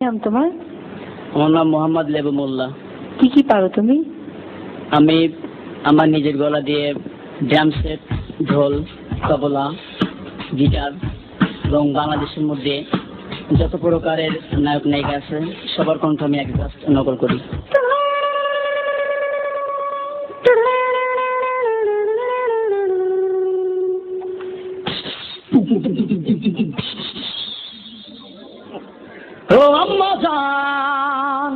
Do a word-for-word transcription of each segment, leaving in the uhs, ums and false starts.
নাম তোমার? আমার নাম মোহাম্মদ লেবু মোল্লা। কি কি পারো তুমি? আমি আমার নিজের গলা দিয়ে ড্রাম সেট, ঢোল, তবলা, গিটার এবং বাংলাদেশের মধ্যে যত প্রকারের নায়ক নায়িকা আছে সবার কণ্ঠ আমি এক নকল করি। ও আম্মা জান,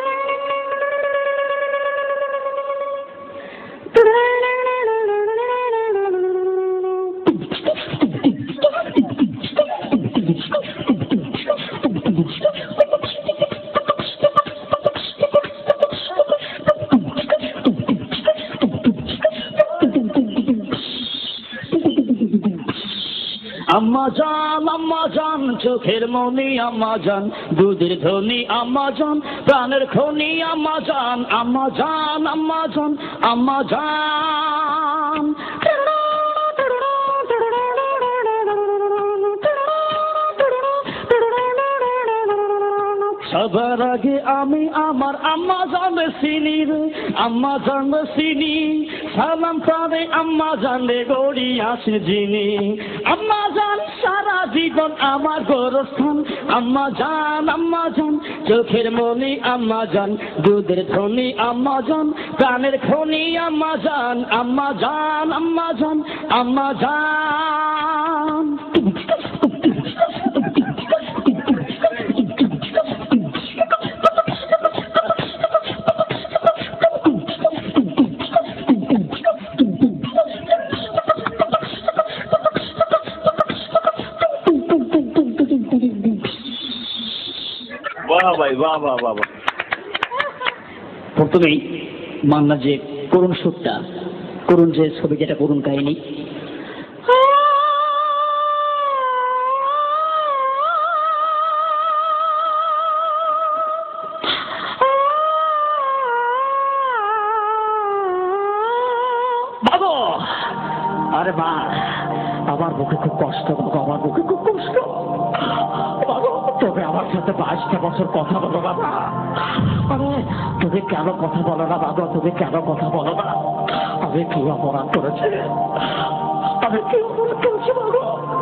আম্মা জান আম্মা জান, চোখের মনি আম্মা জান, দুধের ধনী আম্মা জান, প্রাণের খনি আম্মা জান, আম্মা জান আম্মা জান আম্মা জান। সবার আগে আমি আমার আম্মা জান চিনি রে, আম্মা জান চিনি, সালাম তারে আম্মা জানে গড়ি আসে যিনি। আম্মা জান সারা জীবন আমার গোরস্থান, আম্মা জান আম্মা জান, চোখের মনি আম্মা জান, দুধের ধনী আম্মা জান, প্রাণের খনি আম্মা জান, আম্মা জান আম্মা জান আম্মা জান। বাহ ভাই, বাহ বাহ বাহ বাহ। প্রথমেই মান্না যে করুণ সুরটা, করুণ যে ছবি, যেটা করুণ কাহিনী, বাবা আরে মা, আমার বুকে খুব কষ্ট, বাবা আমার বুকে খুব কষ্ট। তবে আমার সাথে বাইশটা বছর কথা বলো বাবা। আরে তুমি কেন কথা বলো না বাবা? তুমি কেন কথা বলো না? আমি কি অপরাধ করেছি? আমি কি অপরাধ করেছি বাবা?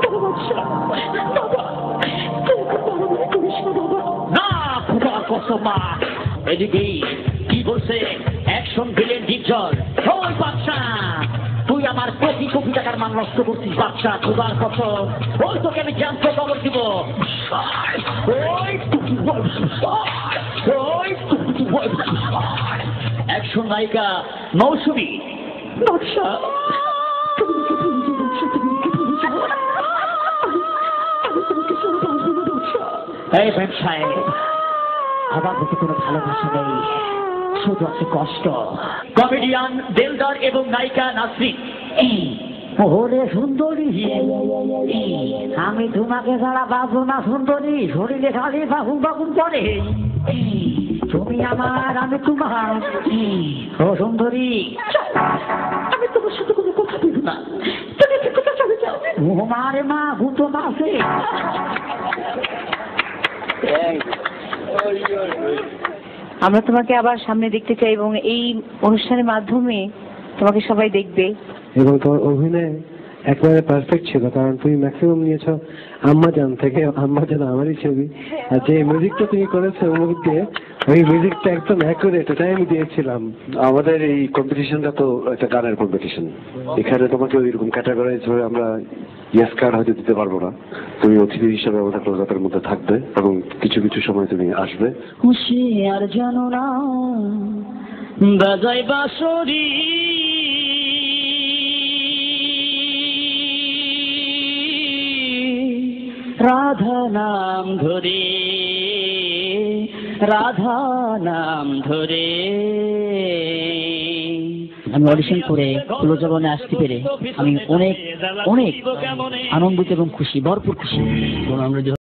না খোদার কসম মা, এদিকেই কি বলছে অ্যাকশন ভিলেন ডিপজল। ওই বাচ্চা, তুই আমার কোটি কোটি টাকার মান নষ্ট করছিস বাচ্চা, খোদার কসম। ওই তোকে আমি জানতে খবর দিব। অ্যাকশন নায়িকা মৌসুমী, বাচ্চা এই ব্যবসায় আমার প্রতি কোনো ভালোবাসা নেই, শুধু আছে কষ্ট। কমেডিয়ান দেলদার এবং নায়িকা নাসরিন। ওরে সুন্দরী, আমি তোমাকে ছাড়া বাঁচবো না সুন্দরী, শরীরে খালি বাগুন বাগুন করে। তুমি আমার, আমি তোমার। ও সুন্দরী, আমি তোমার সাথে কোনো কথা বলবো না, তুমি কি কথা চলে যাও। ও মারে মা, গুতো মাসে। আমরা তোমাকে আবার সামনে দেখতে চাই এবং এই অনুষ্ঠানের মাধ্যমে তোমাকে সবাই দেখবে। এবং তোমার অভিনয় একেবারে পারফেক্ট ছিল, কারণ তুমি ম্যাক্সিমাম নিয়েছো আম্মা জান থেকে। আম্মা জান আমারই ছবি, আর যে মিউজিকটা তুমি করেছো মুভির দিয়ে, ওই মিউজিকটা একদম অ্যাকুরেট, ওটাই আমি দিয়েছিলাম। আমাদের এই কম্পিটিশনটা তো একটা গানের কম্পিটিশন, এখানে তোমাকে ওইরকম ক্যাটাগরাইজ হয়ে আমরা ইয়েস কার্ড হয়তো দিতে পারবো না। তুমি অতিথি হিসাবে আমাদের ক্লোজআপের মধ্যে থাকবে এবং কিছু কিছু সময় তুমি আসবে। হুঁশিয়ার জানো না বাজাই বাঁশরি, রাধা নাম ধরে, রাধা নাম ধরে। আমি অডিশন করে ক্লোজআপে আসতে পেরে আমি অনেক অনেক আনন্দিত এবং খুশি, ভরপুর খুশি।